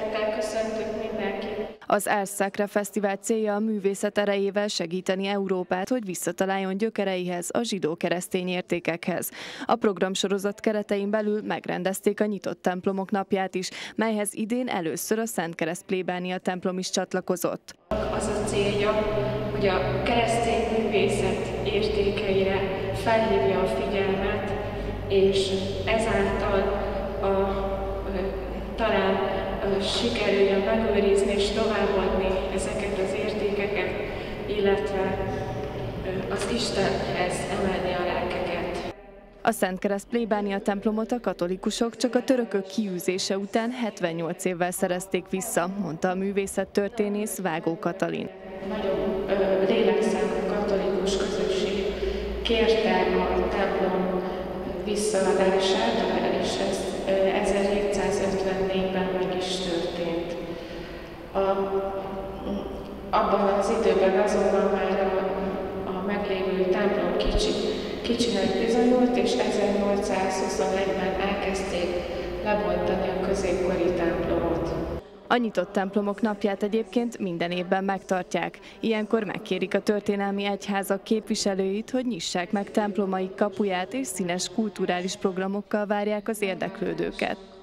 Szeretettel köszöntök mindenkit! Az Ars Sacra Fesztivál célja a művészet erejével segíteni Európát, hogy visszataláljon gyökereihez, a zsidó-keresztény értékekhez. A programsorozat keretein belül megrendezték a Nyitott Templomok napját is, melyhez idén először a Szentkereszt plébánia templom is csatlakozott. Az a célja, hogy a keresztény művészet értékeire felhívja a figyelmet, és ezáltal talán sikerüljön megőrizni és továbbadni ezeket az értékeket, illetve az Istenhez emelni a lelkeket. A Szentkereszt plébánia templomot a katolikusok csak a törökök kiűzése után 78 évvel szerezték vissza, mondta a művészettörténész Vágó Katalin. Nagyon lélekszámú katolikus közösség kérte a templom visszaadását, és ez 1754-ben meg is történt. Abban az időben azonban már a meglévő templom kicsinek bizonyult, és 1821-ben elkezdték lebontani a középkori templomot. A Nyitott Templomok napját egyébként minden évben megtartják. Ilyenkor megkérik a történelmi egyházak képviselőit, hogy nyissák meg templomaik kapuját, és színes kulturális programokkal várják az érdeklődőket.